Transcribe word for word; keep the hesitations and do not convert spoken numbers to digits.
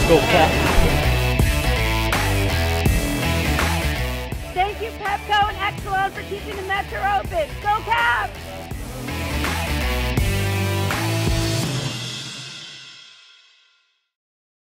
Go Caps. Thank you, Pepco and Exelon, for keeping the Metro open. Go Caps!